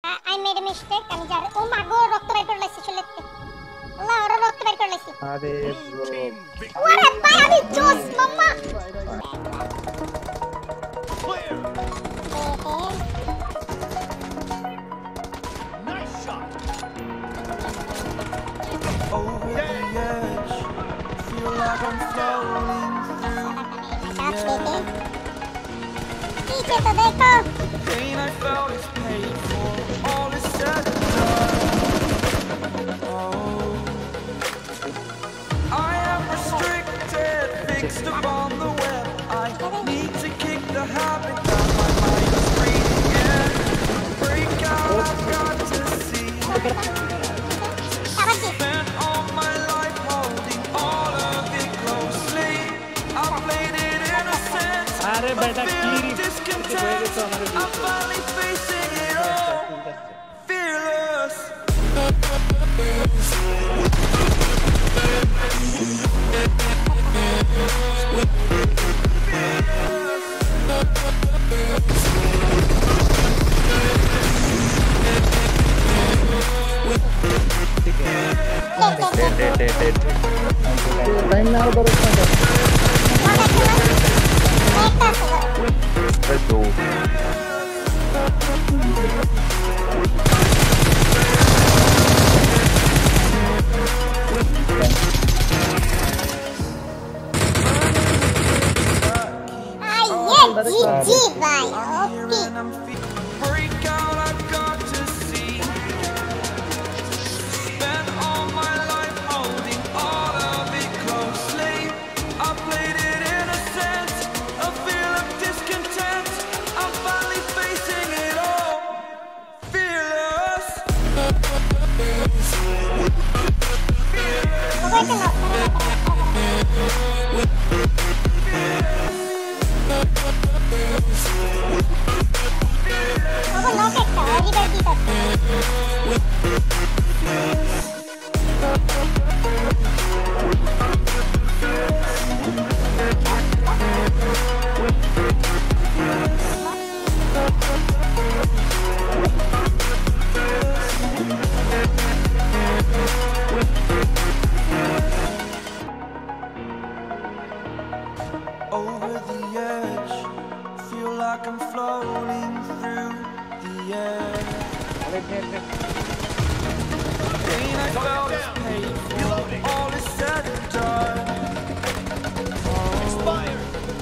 I made a mistake. আমি যার ও মা গো রক্ত বের করে লাইছি চলেতে আল্লাহ ওর রক্ত বের করে লাইছি আরে ব্রো ওরে ভাই আমি জোস মাম্মা Nice shot. Over the edge, feel like I'm floating through the air. पीछे तो देखो The pain I felt is paid for, all is said and done. Oh, I am restricted, fixed upon the web. I need to kick the habit that my mind is breathing in. Break out, I've got to see. Spent all my life holding all of it closely. I played it innocent. अरे बेटा Feeling discontent. I'm finally facing it all. Fearless. Time ना करो दो जी भाई I'm here okay and I'm feeling. Break out, I've got to see. Spent all my life holding all of it closely. I played it innocent, a feel of discontent. I'm finally facing it all. Fearless. वो नो सकता अभी कर दी तक Over the edge, feel like I'm floating through the air. Pain I felt is paid for, all is said and done. Expired.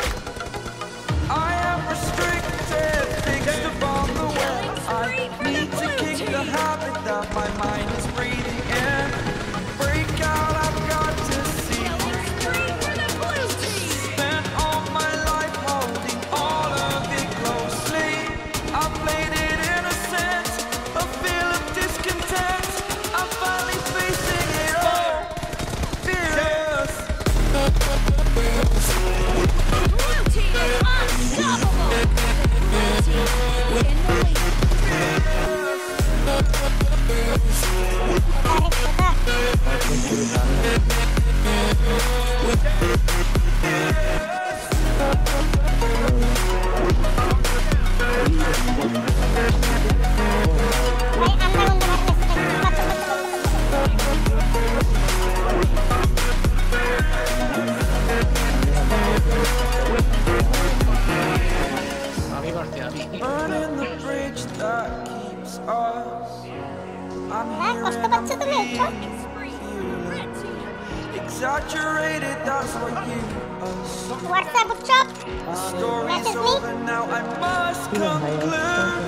I am restricted, fixed upon the web. I need to kick the habit that my mind is breathing in. Break out, I've got to see. Spent all my life holding all of it closely. I played it innocent, a feel of discontent. I'm finally facing it all. Fearless. Blue team is unstoppable. Blue team in the lead. भाई अंदर अंदर अभी बढ़ते हैं अभी Burning the bridge that keeps us. I'm मैं here कष्ट and I'm बच्चे तो नहीं था feeling exaggerated, that's what you assume. WhatsApp चुप The story's Message me. over now, I must conclude.